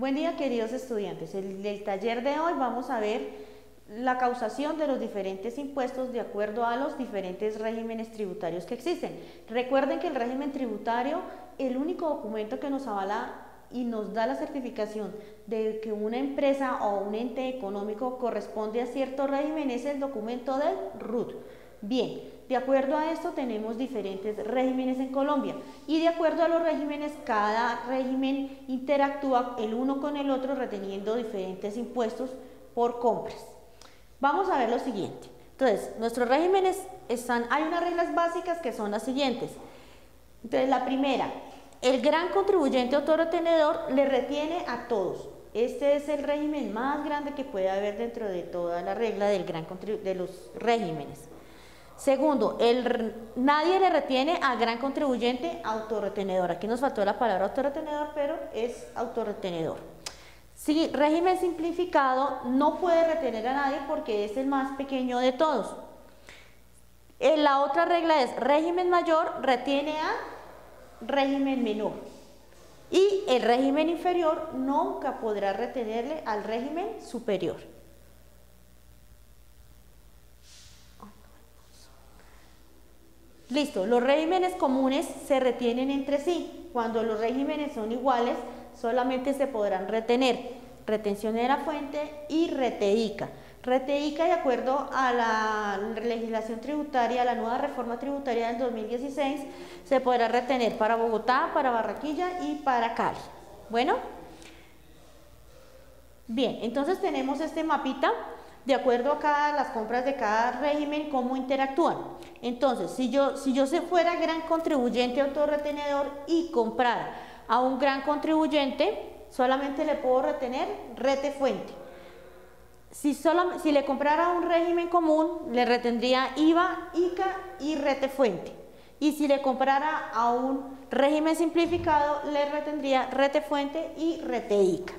Buen día, queridos estudiantes. En el taller de hoy vamos a ver la causación de los diferentes impuestos de acuerdo a los diferentes regímenes tributarios que existen. Recuerden que el régimen tributario, el único documento que nos avala y nos da la certificación de que una empresa o un ente económico corresponde a cierto régimen, es el documento del RUT. Bien, de acuerdo a esto tenemos diferentes regímenes en Colombia y de acuerdo a los regímenes, cada régimen interactúa el uno con el otro reteniendo diferentes impuestos por compras. Vamos a ver lo siguiente. Entonces, nuestros regímenes hay unas reglas básicas que son las siguientes. Entonces, la primera, el gran contribuyente autorretenedor le retiene a todos. Este es el régimen más grande que puede haber dentro de toda la regla de los regímenes. Segundo, nadie le retiene al gran contribuyente autorretenedor. Aquí nos faltó la palabra autorretenedor, pero es autorretenedor. Sí, régimen simplificado no puede retener a nadie porque es el más pequeño de todos. La otra regla es régimen mayor retiene a régimen menor. Y el régimen inferior nunca podrá retenerle al régimen superior. Listo, los regímenes comunes se retienen entre sí. Cuando los regímenes son iguales, solamente se podrán retener retención de la fuente y reteica. Reteica, de acuerdo a la legislación tributaria, la nueva reforma tributaria del 2016, se podrá retener para Bogotá, para Barranquilla y para Cali. Bueno, bien, entonces tenemos este mapita de acuerdo a las compras de cada régimen, cómo interactúan. Entonces, si yo fuera gran contribuyente autorretenedor y comprara a un gran contribuyente, solamente le puedo retener rete fuente. Si le comprara a un régimen común, le retendría IVA, ICA y rete fuente. Y si le comprara a un régimen simplificado, le retendría rete fuente y rete ICA.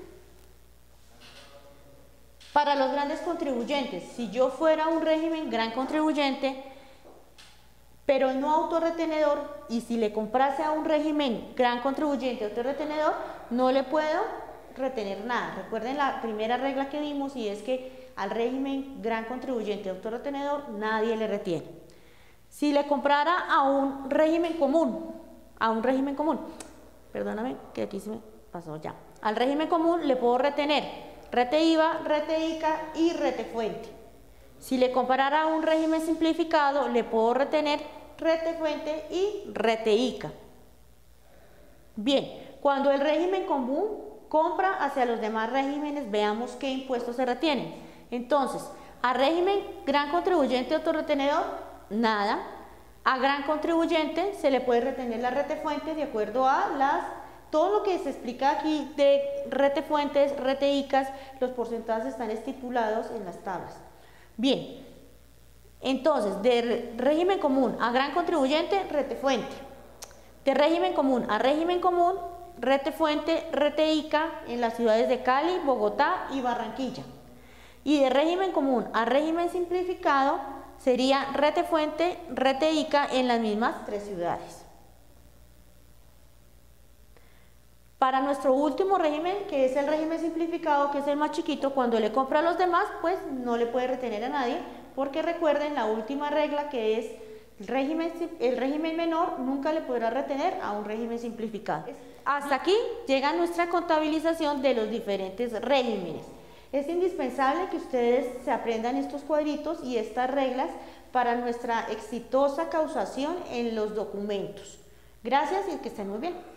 Para los grandes contribuyentes, si yo fuera un régimen gran contribuyente, pero no autorretenedor, y si le comprase a un régimen gran contribuyente autorretenedor, no le puedo retener nada. Recuerden la primera regla que dimos, y es que al régimen gran contribuyente autorretenedor nadie le retiene. Si le comprara a un régimen común, perdóname que aquí se me pasó ya, al régimen común le puedo retener rete IVA, rete ICA y rete fuente. Si le comparara a un régimen simplificado, le puedo retener rete fuente y rete ICA. Bien, cuando el régimen común compra hacia los demás regímenes, veamos qué impuestos se retienen. Entonces, a régimen gran contribuyente autorretenedor, nada. A gran contribuyente se le puede retener la rete fuente de acuerdo a todo lo que se explica aquí de rete fuentes, rete ICAs, los porcentajes están estipulados en las tablas. Bien, entonces, de régimen común a gran contribuyente, rete fuente. De régimen común a régimen común, rete fuente, rete ICA en las ciudades de Cali, Bogotá y Barranquilla. Y de régimen común a régimen simplificado sería rete fuente, rete ICA en las mismas 3 ciudades. Para nuestro último régimen, que es el régimen simplificado, que es el más chiquito, cuando le compra a los demás, pues no le puede retener a nadie, porque recuerden la última regla, que es el régimen menor nunca le podrá retener a un régimen simplificado. Hasta aquí llega nuestra contabilización de los diferentes regímenes. Es indispensable que ustedes se aprendan estos cuadritos y estas reglas para nuestra exitosa causación en los documentos. Gracias y que estén muy bien.